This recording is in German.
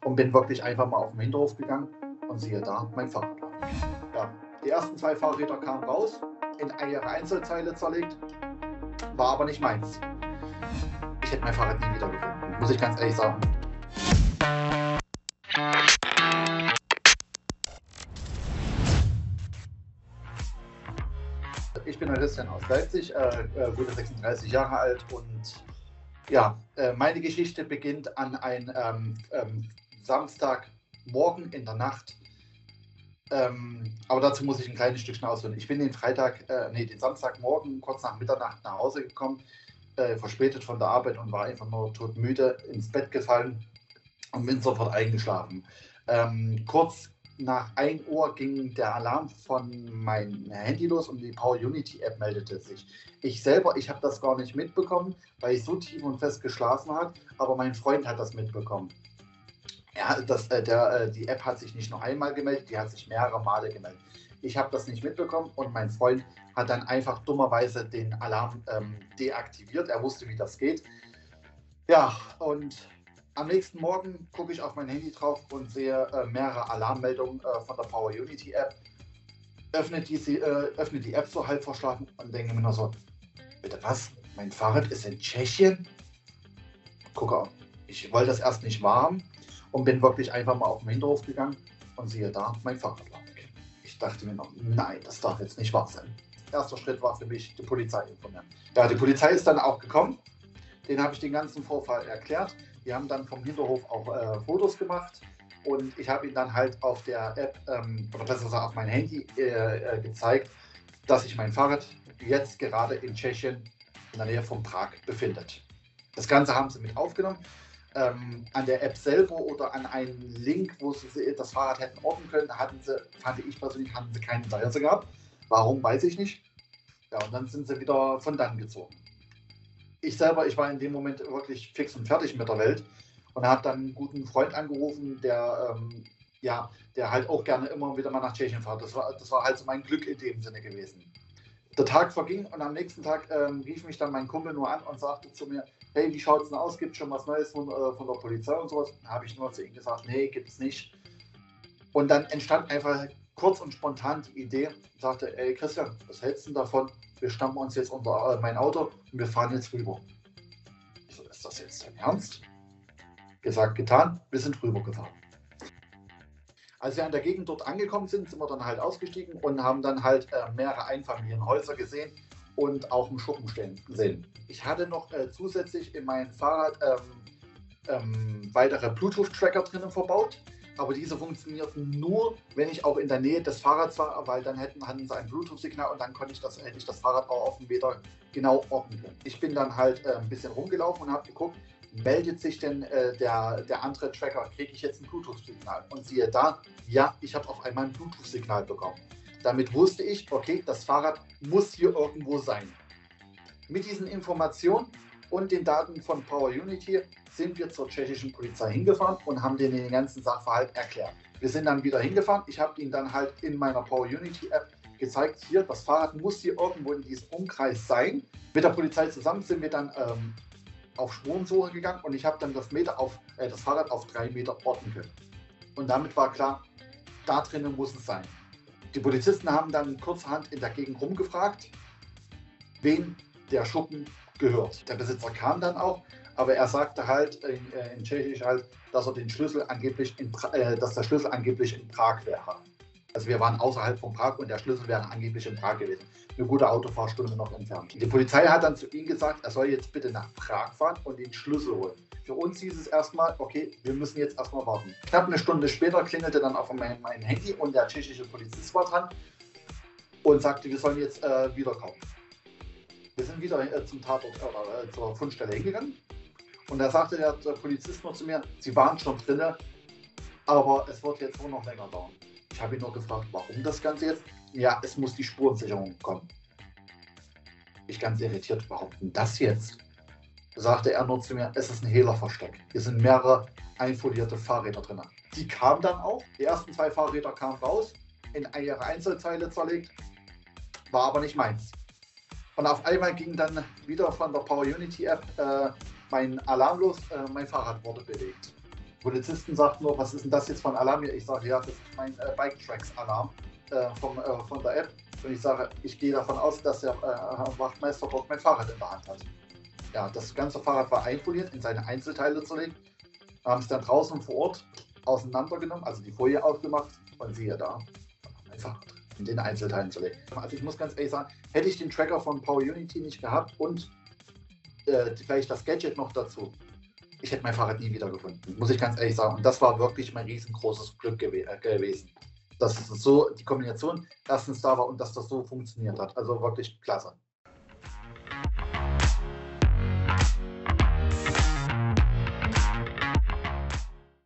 und bin wirklich einfach mal auf den Hinterhof gegangen und siehe da, mein Fahrrad lag. Ja, die ersten 2 Fahrräder kamen raus, in ihre Einzelteile zerlegt, war aber nicht meins. Ich hätte mein Fahrrad nie wieder gefunden, muss ich ganz ehrlich sagen. Ich bin Christian aus Leipzig, gute 36 Jahre alt und ja, meine Geschichte beginnt an einem Samstagmorgen in der Nacht. Aber dazu muss ich ein kleines Stückchen ausholen. Ich bin den Samstagmorgen kurz nach Mitternacht nach Hause gekommen, verspätet von der Arbeit und war einfach nur todmüde ins Bett gefallen und bin sofort eingeschlafen. Kurz nach 1 Uhr ging der Alarm von meinem Handy los und die Power Unity App meldete sich. Ich habe das gar nicht mitbekommen, weil ich so tief und fest geschlafen habe, aber mein Freund hat das mitbekommen. Ja, die App hat sich nicht nur einmal gemeldet, die hat sich mehrere Male gemeldet. Ich habe das nicht mitbekommen und mein Freund hat dann einfach dummerweise den Alarm deaktiviert. Er wusste, wie das geht. Ja, und am nächsten Morgen gucke ich auf mein Handy drauf und sehe mehrere Alarmmeldungen von der Power Unity App. Öffne die App so halb verschlafen und denke mir nur so, bitte was? Mein Fahrrad ist in Tschechien? Gucke, ich wollte das erst nicht wahrhaben und bin wirklich einfach mal auf den Hinterhof gegangen und siehe da, mein Fahrrad lag. Ich dachte mir noch, nein, das darf jetzt nicht wahr sein. Erster Schritt war für mich, die Polizei informieren. Ja, die Polizei ist dann auch gekommen. Den habe ich den ganzen Vorfall erklärt. Die haben dann vom Hinterhof auch Fotos gemacht und ich habe ihnen dann halt auf der App, oder besser gesagt auf mein Handy gezeigt, dass sich mein Fahrrad jetzt gerade in Tschechien in der Nähe von Prag befindet. Das Ganze haben sie mit aufgenommen. An der App selber oder an einen Link, wo sie das Fahrrad hätten orten können, fand ich persönlich, hatten sie kein Interesse gehabt. Warum, weiß ich nicht. Ja, und dann sind sie wieder von dann gezogen. Ich war in dem Moment wirklich fix und fertig mit der Welt und habe dann einen guten Freund angerufen, der halt auch gerne immer wieder mal nach Tschechien fährt. Das war halt so mein Glück in dem Sinne gewesen. Der Tag verging und am nächsten Tag rief mich dann mein Kumpel nur an und sagte zu mir, hey, wie schaut es denn aus? Gibt es schon was Neues von der Polizei und sowas? Dann habe ich nur zu ihm gesagt, nee, gibt es nicht. Und dann entstand einfach kurz und spontan die Idee, sagte, ey Christian, was hältst du davon? Wir schnappen uns jetzt unter mein Auto und wir fahren jetzt rüber. Ich so, ist das jetzt dein Ernst? Gesagt, getan, wir sind rüber gefahren. Als wir an der Gegend dort angekommen sind, sind wir dann halt ausgestiegen und haben dann halt mehrere Einfamilienhäuser gesehen und auch einen Schuppen stehen gesehen. Ich hatte noch zusätzlich in meinem Fahrrad weitere Bluetooth-Tracker drinnen verbaut, aber diese funktionierten nur, wenn ich auch in der Nähe des Fahrrads war, weil dann hatten sie ein Bluetooth-Signal und dann hätte ich das Fahrrad auch auf dem Meter genau orten können. Ich bin dann halt ein bisschen rumgelaufen und habe geguckt, meldet sich denn der andere Tracker, kriege ich jetzt ein Bluetooth-Signal? Und siehe da, ja, ich habe auf einmal ein Bluetooth-Signal bekommen. Damit wusste ich, okay, das Fahrrad muss hier irgendwo sein. Mit diesen Informationen und den Daten von Power Unity sind wir zur tschechischen Polizei hingefahren und haben denen den ganzen Sachverhalt erklärt. Wir sind dann wieder hingefahren. Ich habe ihnen dann halt in meiner Power Unity App gezeigt, hier, das Fahrrad muss hier irgendwo in diesem Umkreis sein. Mit der Polizei zusammen sind wir dann auf Spurensuche gegangen und ich habe dann das Fahrrad auf 3 Meter orten können. Und damit war klar, da drinnen muss es sein. Die Polizisten haben dann kurzerhand in der Gegend rumgefragt, wen der Schuppen gehört. Der Besitzer kam dann auch, aber er sagte halt in Tschechisch halt, dass der Schlüssel angeblich in Prag wäre. Also wir waren außerhalb von Prag und der Schlüssel wäre angeblich in Prag gewesen. Eine gute Autofahrstunde noch entfernt. Die Polizei hat dann zu ihm gesagt, er soll jetzt bitte nach Prag fahren und den Schlüssel holen. Für uns hieß es erstmal, okay, wir müssen jetzt erstmal warten. Knapp eine Stunde später klingelte dann auf mein Handy und der tschechische Polizist war dran und sagte, wir sollen jetzt wiederkommen. Wir sind wieder zum Tatort oder zur Fundstelle hingegangen und da sagte der Polizist nur zu mir, sie waren schon drin, aber es wird jetzt wohl noch länger dauern. Ich habe ihn nur gefragt, warum das Ganze jetzt? Ja, es muss die Spurensicherung kommen. Ich ganz irritiert, warum denn das jetzt? Da sagte er nur zu mir, es ist ein Hehlerversteck. Hier sind mehrere einfolierte Fahrräder drin. Die kamen dann auch. Die ersten 2 Fahrräder kamen raus, in ihre Einzelteile zerlegt, war aber nicht meins. Und auf einmal ging dann wieder von der Power Unity App mein Alarm los, mein Fahrrad wurde belegt. Polizisten sagten nur, was ist denn das jetzt von Alarm hier? Ich sage, ja, das ist mein Bike-Tracks-Alarm von der App. Und ich sage, ich gehe davon aus, dass der Wachtmeister dort mein Fahrrad in der Hand hat. Ja, das ganze Fahrrad war einpoliert, in seine Einzelteile zerlegt. Haben es dann draußen vor Ort auseinandergenommen, also die Folie aufgemacht und siehe da, einfach in den Einzelteilen zerlegt. Also ich muss ganz ehrlich sagen, hätte ich den Tracker von Power Unity nicht gehabt und vielleicht das Gadget noch dazu, ich hätte mein Fahrrad nie wieder gefunden, muss ich ganz ehrlich sagen. Und das war wirklich mein riesengroßes Glück gewesen, dass es so die Kombination erstens da war und dass das so funktioniert hat. Also wirklich klasse.